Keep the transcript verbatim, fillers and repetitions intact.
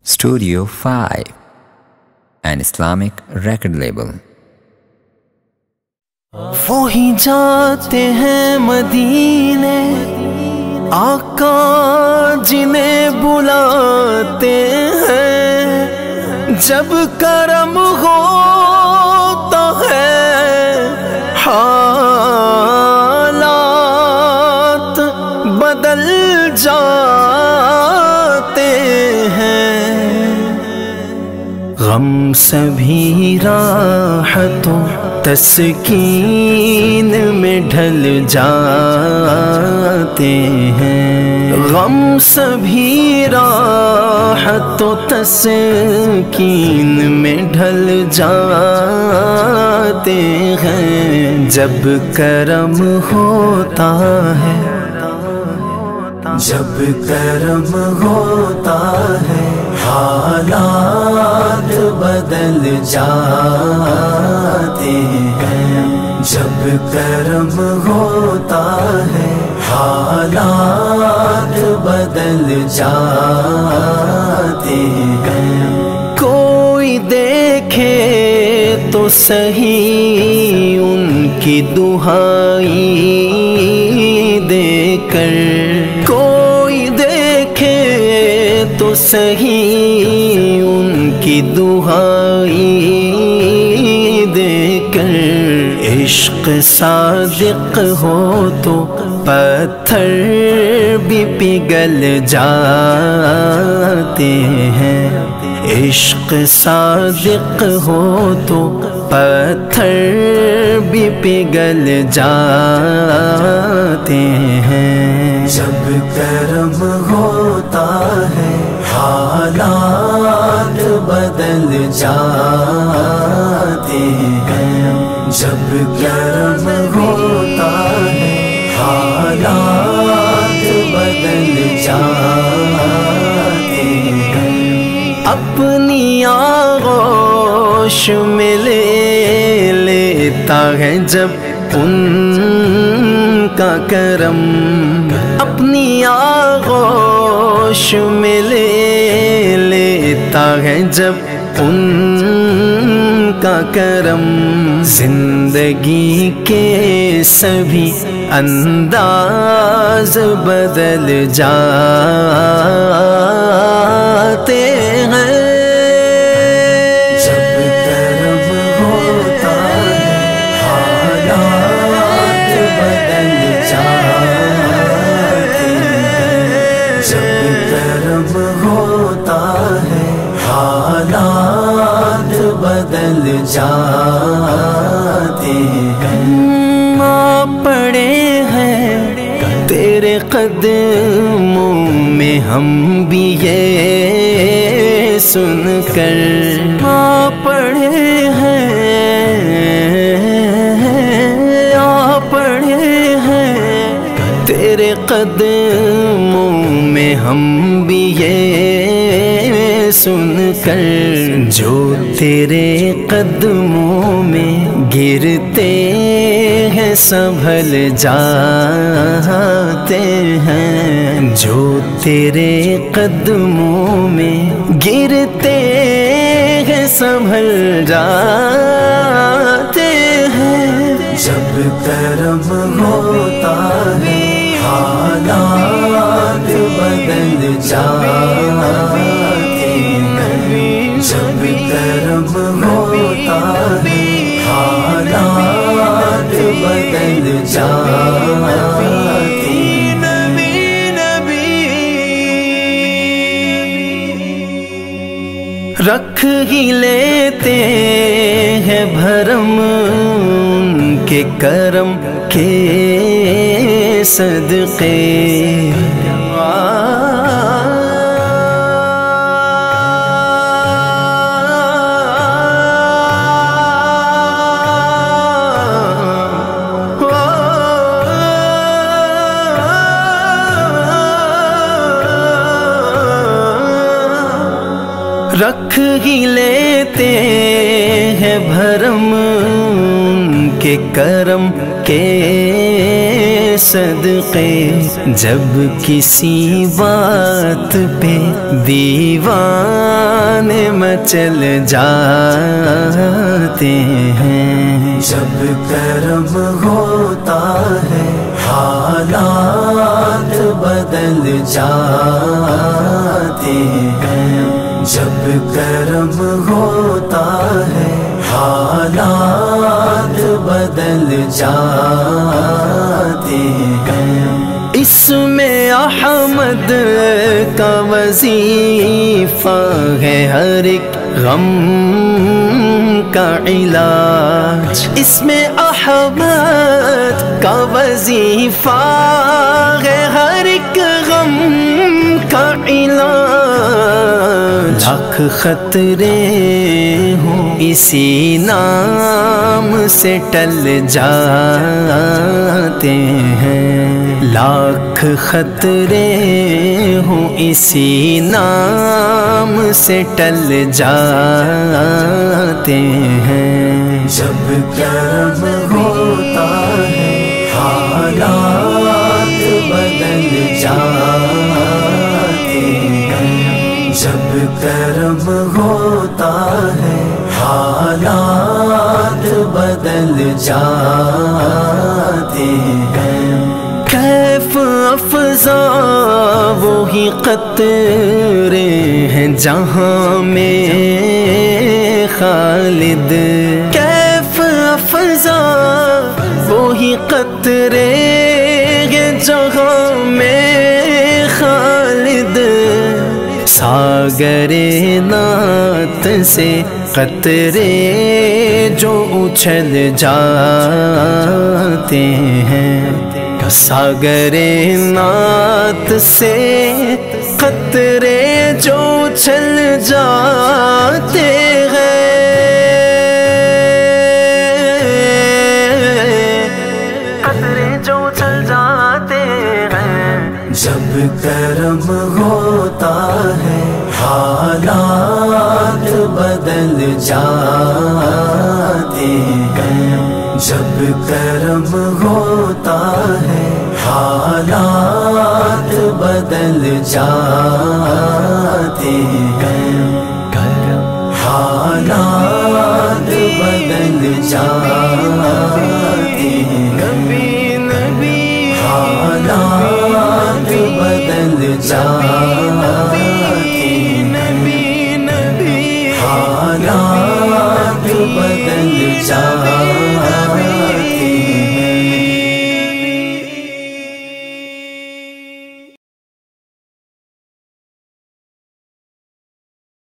Studio five, an Islamic record label. वही जाते हैं मदीने आका जिन्हें बुलाते हैं, जब करम होता है हालात बदल जाते हैं। गम सभी राहतों तस्कीन में ढल जाते हैं, गम सभी राहतों तस्कीन में ढल जाते हैं। जब करम होता है, जब करम होता है हालात बदल जाते हैं। जब करम होता है हालात बदल जाते हैं। कोई देखे तो सही उनकी दुहाई देकर, कोई देखे तो सही उनकी दुहाई देकर। इश्क सादिक हो तो पत्थर भी पिघल जाते हैं। इश्क सादिक हो तो पत्थर भी पिघल जाते हैं। जब करम होता है हालात बदल जाते हैं। जब करम होता है हालात बदल जाते हैं। अपनी आगोश में ले लेता है जब उनका करम, अपनी आगोश में ले लेता है जब उनका करम। जिंदगी के सभी अंदाज बदल जाते हैं। जब करम होता है हालात बदल जाते हैं। जब करम होता है हालात बदल जाते हैं। माँ पड़े हैं तेरे कदमों में हम भी ये सुनकर, माँ पड़े हैं, आ पड़े हैं तेरे कदमों में हम भी ये सुनकर। जो तेरे कदमों में गिरते हैं संभल जाते हैं। जो तेरे कदमों में गिरते हैं संभल जाते हैं। जब करम होता है हालात बदल जाते हैं। जब करम होता है हालात बदल जाते हैं। रख ही लेते हैं भरम उनके करम के सदके। रख ही लेते हैं भरम کے کرم کے صدقے جب کسی بات پہ دیوانے مچل جاتے ہیں، جب کرم ہوتا ہے حالات بدل جاتے ہیں، جب کرم ہوتا ہے حالات بدل جاتے ہیں۔ اس میں احمد کا وظیفہ ہے ہر ایک غم کا علاج، اس میں احمد کا وظیفہ ہے ہر ایک غم کا علاج، لاکھ خطرے ہوں اسی نام سے ٹل جاتے ہیں، لاکھ خطرے ہوں اسی نام سے ٹل جاتے ہیں، جب کرم ہوتا ہے حالات بدل جاتے ہیں، جب کرم ہوتا ہے حالات بدل جاتے ہیں۔ کیف افزا وہی قطرے ہیں جہاں میں خالد، کیف افزا وہی قطرے ہیں جہاں میں خالد، ساگر نعت سے قطرے جو اچھل جاتے ہیں، ساگر نعت سے قطرے جو اچھل جاتے ہیں، قطرے جو اچھل جاتے ہیں، جب کرم ہوتا ہے حالات بدل جاتے ہیں، جب کرم ہوتا ہے حالات بدل جاتے ہیں، حالات بدل جاتے ہیں، حالات بدل جاتے ہیں۔